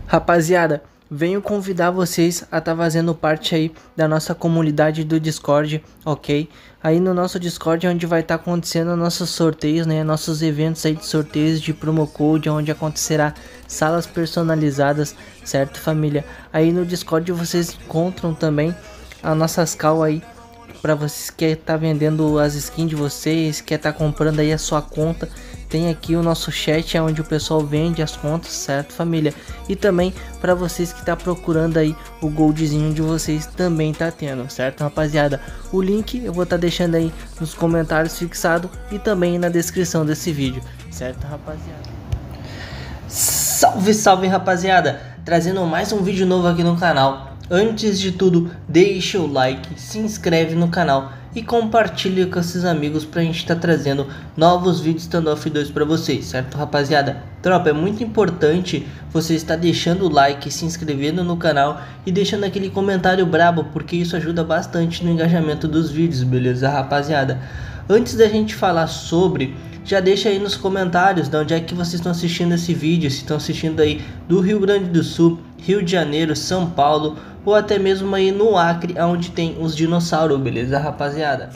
Rapaziada, venho convidar vocês a estar fazendo parte aí da nossa comunidade do Discord, ok? Aí no nosso Discord é onde vai estar acontecendo nossos sorteios, né? Nossos eventos aí de sorteios de promo code, onde acontecerá salas personalizadas, certo, família? Aí no Discord vocês encontram também as nossas call aí, para vocês que tá vendendo as skins de vocês, quer tá comprando aí a sua conta. Tem aqui o nosso chat, é onde o pessoal vende as contas, certo, família? E também para vocês que tá procurando aí o goldzinho de vocês, também tá tendo, certo, rapaziada? O link eu vou estar deixando aí nos comentários fixado e também na descrição desse vídeo, certo, rapaziada? Salve, salve, rapaziada! Trazendo mais um vídeo novo aqui no canal. Antes de tudo, deixa o like, se inscreve no canal e compartilha com seus amigos pra gente estar trazendo novos vídeos Standoff 2 pra vocês, certo, rapaziada? Tropa, é muito importante você estar deixando o like, se inscrevendo no canal e deixando aquele comentário brabo, porque isso ajuda bastante no engajamento dos vídeos, beleza, rapaziada? Antes da gente falar sobre, já deixa aí nos comentários de onde é que vocês estão assistindo esse vídeo, se estão assistindo aí do Rio Grande do Sul, Rio de Janeiro, São Paulo ou até mesmo aí no Acre, onde tem os dinossauros, beleza, rapaziada?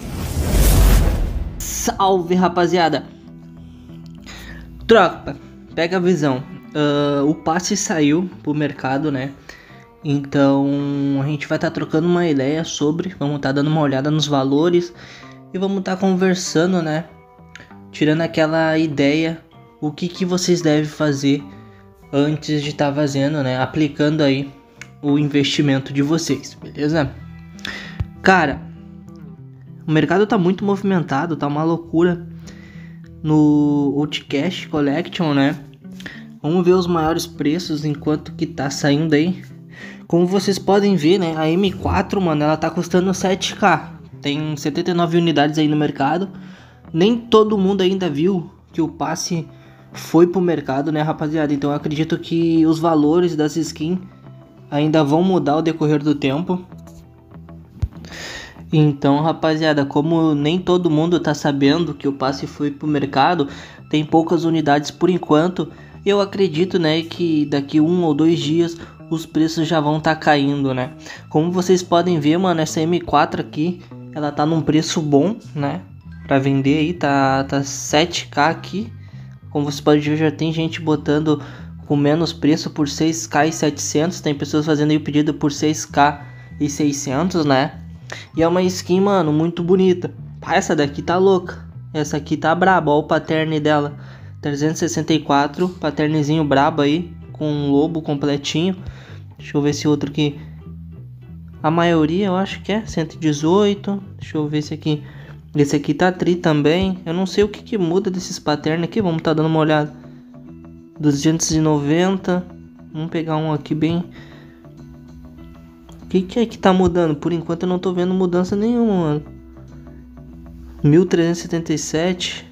Salve, rapaziada! Tropa, pega a visão, o passe saiu pro mercado, né? Então a gente vai estar trocando uma ideia sobre, vamos estar dando uma olhada nos valores e vamos estar conversando, né? Tirando aquela ideia, o que vocês devem fazer antes de estar fazendo, né? Aplicando aí o investimento de vocês, beleza? Cara, o mercado tá muito movimentado, tá uma loucura no Outcast Collection, né? Vamos ver os maiores preços enquanto que tá saindo aí. Como vocês podem ver, né? A M4, mano, ela tá custando 7k. Tem 79 unidades aí no mercado. Nem todo mundo ainda viu que o passe foi pro mercado, né, rapaziada? Então eu acredito que os valores das skins ainda vão mudar ao decorrer do tempo. Então, rapaziada, como nem todo mundo tá sabendo que o passe foi pro mercado, tem poucas unidades por enquanto. Eu acredito, né, que daqui 1 ou 2 dias os preços já vão tá caindo, né? Como vocês podem ver, mano, essa M4 aqui, ela tá num preço bom, né? Pra vender aí, tá 7k aqui. Como você pode ver, já tem gente botando com menos preço por 6k e 700. Tem pessoas fazendo aí o pedido por 6k e 600, né? E é uma skin, mano, muito bonita. Essa daqui tá louca. Essa aqui tá braba, ó o pattern dela. 364, patternzinho brabo aí, com um lobo completinho. Deixa eu ver esse outro aqui. A maioria eu acho que é 118. Deixa eu ver esse aqui. Esse aqui tá tri também. Eu não sei o que muda desses patterns aqui. Vamos tá dando uma olhada. 290. Vamos pegar um aqui bem. O que é que tá mudando? Por enquanto eu não tô vendo mudança nenhuma, mano. 1377.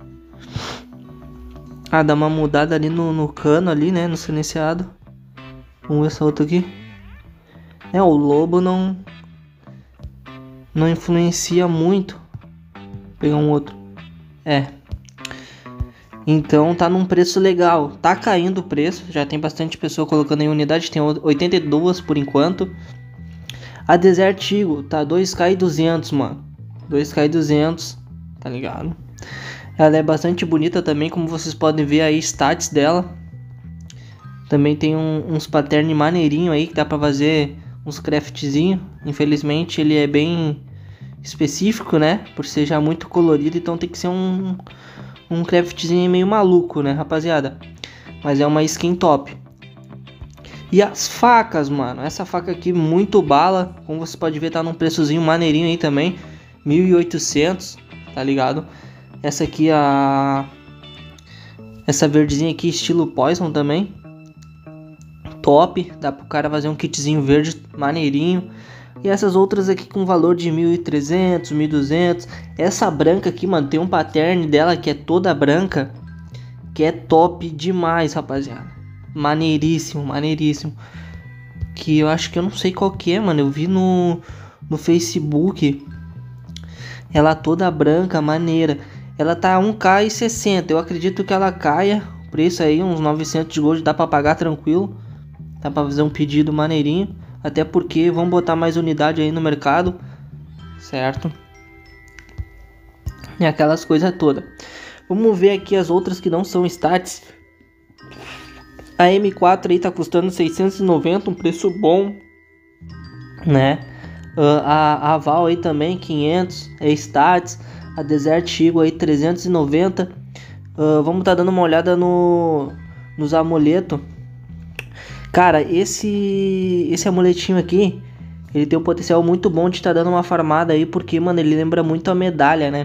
Ah, dá uma mudada ali no cano ali, né? No silenciado. Vamos ver essa outra aqui. É, o lobo não influencia muito. Vou pegar um outro. Então tá num preço legal. Tá caindo o preço. Já tem bastante pessoa colocando em unidade. Tem 82 por enquanto. A Desert Eagle tá 2k e 200, mano. 2k e 200. Tá ligado? Ela é bastante bonita também. Como vocês podem ver aí, stats dela. Também tem uns pattern maneirinho aí. Que dá pra fazer uns craftzinho. Infelizmente ele é bem específico, né? Por ser já muito colorido, então tem que ser um craftzinho meio maluco, né, rapaziada? Mas é uma skin top. E as facas, mano, essa faca aqui muito bala, como você pode ver, tá num preçozinho maneirinho aí também, 1.800, tá ligado? Essa aqui, essa verdezinha aqui, estilo Poison também, top, dá pro cara fazer um kitzinho verde maneirinho. E essas outras aqui com valor de 1.300, 1.200. Essa branca aqui, mano, tem um pattern dela que é toda branca, que é top demais, rapaziada. Maneiríssimo, maneiríssimo. Que eu acho que eu não sei qual que é, mano. Eu vi no Facebook. Ela toda branca, maneira. Ela tá 1k e 60. Eu acredito que ela caia. O preço aí, uns 900 de gold, dá pra pagar tranquilo. Dá pra fazer um pedido maneirinho. Até porque vão botar mais unidade aí no mercado, certo? E aquelas coisas todas. Vamos ver aqui as outras que não são stats. A M4 aí tá custando 690, um preço bom, né? A Val aí também 500, é stats. A Desert Eagle aí 390. Vamos tá dando uma olhada nos amuletos. Cara, esse amuletinho aqui, ele tem um potencial muito bom de estar dando uma farmada aí, porque, mano, ele lembra muito a medalha, né?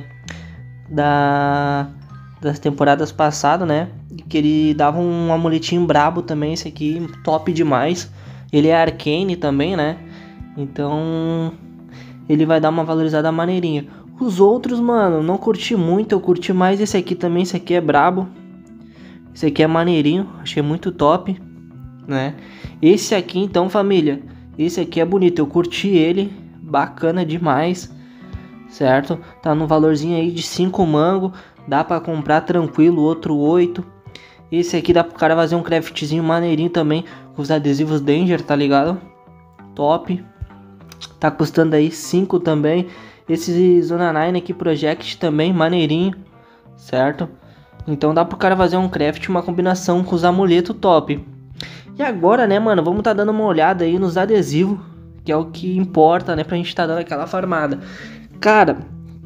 Das temporadas passadas, né? Que ele dava um amuletinho brabo também, esse aqui, top demais. Ele é Arcane também, né? Então, ele vai dar uma valorizada maneirinha. Os outros, mano, não curti muito, eu curti mais esse aqui também, esse aqui é brabo. Esse aqui é maneirinho, achei muito top, né? Esse aqui então, família, esse aqui é bonito, eu curti ele, bacana demais, certo? Tá no valorzinho aí de 5 mango, dá pra comprar tranquilo, outro 8. Esse aqui dá pro cara fazer um craftzinho maneirinho também, com os adesivos Danger, tá ligado? Top. Tá custando aí 5 também. Esse Zona 9 aqui, Project também, maneirinho, certo? Então dá pro cara fazer um craft, uma combinação com os amuletos top. E agora, né, mano, vamos tá dando uma olhada aí nos adesivos, que é o que importa, né, pra gente tá dando aquela farmada. Cara,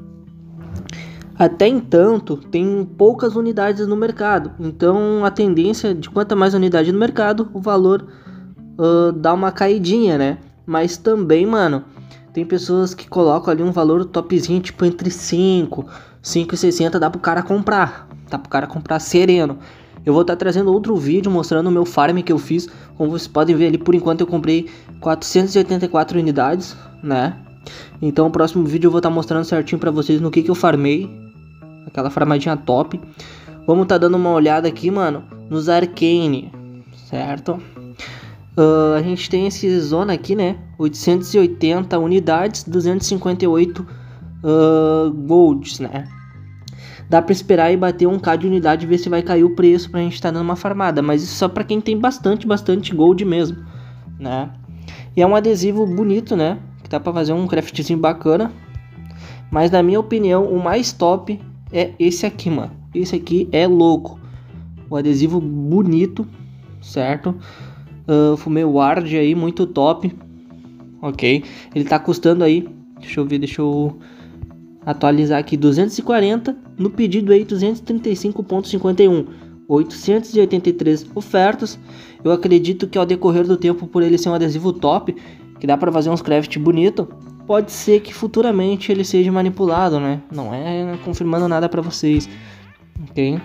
até entanto, tem poucas unidades no mercado. Então a tendência de quanto mais unidade no mercado, o valor dá uma caidinha, né? Mas também, mano, tem pessoas que colocam ali um valor topzinho, tipo entre 5, 5,60, dá pro cara comprar. Dá pro cara comprar sereno. Eu vou estar trazendo outro vídeo mostrando o meu farm que eu fiz. Como vocês podem ver ali, por enquanto eu comprei 484 unidades, né? Então o próximo vídeo eu vou estar mostrando certinho pra vocês no que eu farmei. Aquela farmadinha top. Vamos estar dando uma olhada aqui, mano, nos Arcane, certo? A gente tem esse zona aqui, né? 880 unidades, 258 golds, né? Dá pra esperar e bater 1k de unidade e ver se vai cair o preço pra gente tá dando uma farmada. Mas isso só pra quem tem bastante gold mesmo, né? E é um adesivo bonito, né? Que dá pra fazer um craftzinho bacana. Mas na minha opinião, o mais top é esse aqui, mano. Esse aqui é louco. O adesivo bonito, certo? Fumei Ward aí, muito top. Ok. Ele tá custando aí, deixa eu atualizar aqui, 240, no pedido aí 235,51, 883 ofertas. Eu acredito que ao decorrer do tempo, por ele ser um adesivo top, que dá pra fazer uns craft bonito, pode ser que futuramente ele seja manipulado, né? Não é confirmando nada pra vocês, ok?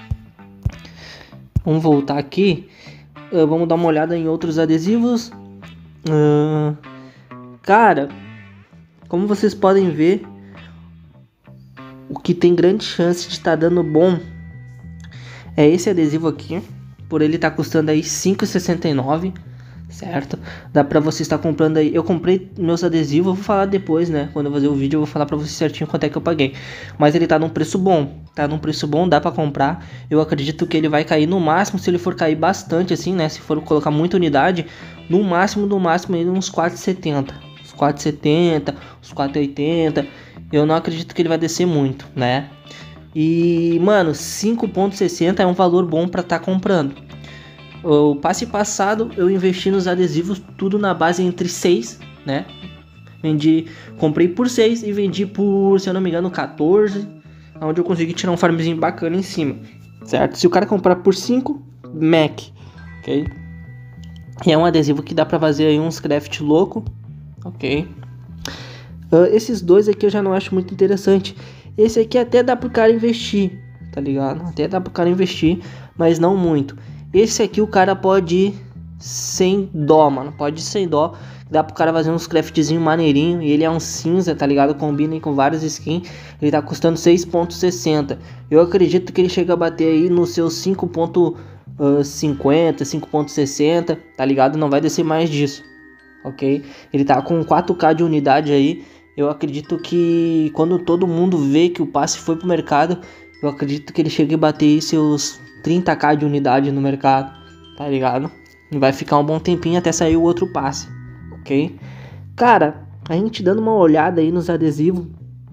Vamos voltar aqui, vamos dar uma olhada em outros adesivos. Cara, como vocês podem ver, o que tem grande chance de estar dando bom é esse adesivo aqui. Por ele tá custando aí 5,69, certo? Dá pra você estar comprando aí. Eu comprei meus adesivos, eu vou falar depois, né? Quando eu fazer o vídeo eu vou falar pra vocês certinho quanto é que eu paguei. Mas ele tá num preço bom. Tá num preço bom, dá pra comprar. Eu acredito que ele vai cair no máximo, se ele for cair bastante assim, né? Se for colocar muita unidade, no máximo aí uns 4,70. Uns 4,70, uns 4,80. Eu não acredito que ele vai descer muito, né? E, mano, 5,60 é um valor bom pra estar comprando. O passe passado eu investi nos adesivos tudo na base entre 6, né? Comprei por 6 e vendi por, se eu não me engano, 14, onde eu consegui tirar um farmzinho bacana em cima, certo? Se o cara comprar por 5, Mac, ok? E é um adesivo que dá pra fazer aí uns craft louco, ok? Esses dois aqui eu já não acho muito interessante. Esse aqui até dá pro cara investir, tá ligado? Até dá pro cara investir, mas não muito. Esse aqui o cara pode ir sem dó, mano. Pode ir sem dó. Dá pro cara fazer uns craftzinho maneirinho. E ele é um cinza, tá ligado? Combina com vários skins. Ele tá custando 6,60. Eu acredito que ele chega a bater aí nos seus 5,50, 5,60, tá ligado? Não vai descer mais disso, ok? Ele tá com 4k de unidade aí. Eu acredito que quando todo mundo vê que o passe foi pro mercado, eu acredito que ele chegue a bater aí seus 30k de unidade no mercado, tá ligado? Vai ficar um bom tempinho até sair o outro passe, ok? Cara, a gente dando uma olhada aí nos adesivos.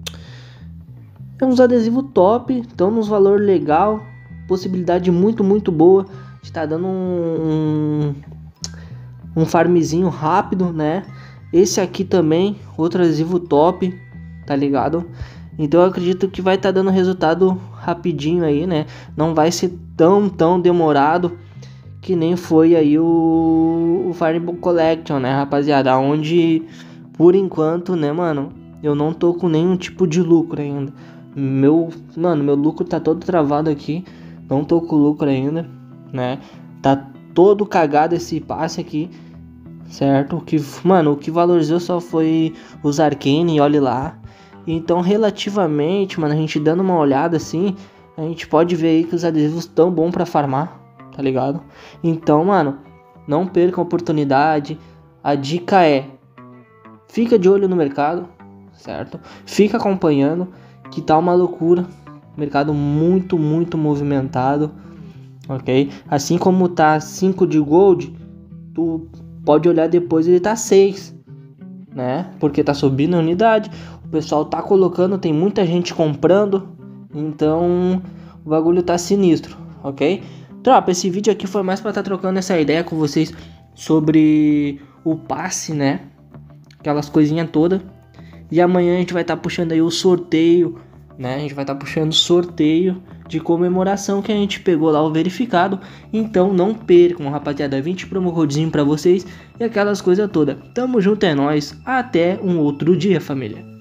É uns adesivos top, estão nos valor legal, possibilidade muito, muito boa. Está dando um farmzinho rápido, né? Esse aqui também, outro adesivo top, tá ligado? Então eu acredito que vai estar dando resultado rapidinho aí, né? Não vai ser tão demorado que nem foi aí o Fireball Collection, né, rapaziada? Onde, por enquanto, né, mano, eu não tô com nenhum tipo de lucro ainda. Meu lucro tá todo travado aqui. Não tô com lucro ainda, né? Tá todo cagado esse passe aqui, certo? O que valorizou só foi os Arcane, olhe lá. Então, relativamente, mano, a gente dando uma olhada assim, a gente pode ver aí que os adesivos tão bom pra farmar, tá ligado? Então, mano, não perca a oportunidade. A dica é: fica de olho no mercado, certo? Fica acompanhando, que tá uma loucura. Mercado muito movimentado, ok? Assim como tá 5 de gold, tu pode olhar depois, ele tá 6, né? Porque tá subindo a unidade, o pessoal tá colocando, tem muita gente comprando, então o bagulho tá sinistro, ok? Tropa, esse vídeo aqui foi mais pra tá trocando essa ideia com vocês sobre o passe, né? Aquelas coisinhas todas. E amanhã a gente vai estar puxando aí o sorteio, né? A gente vai estar puxando sorteio de comemoração que a gente pegou lá o verificado. Então não percam, rapaziada. 20 promo codezinho pra vocês e aquelas coisas todas. Tamo junto, é nóis. Até um outro dia, família.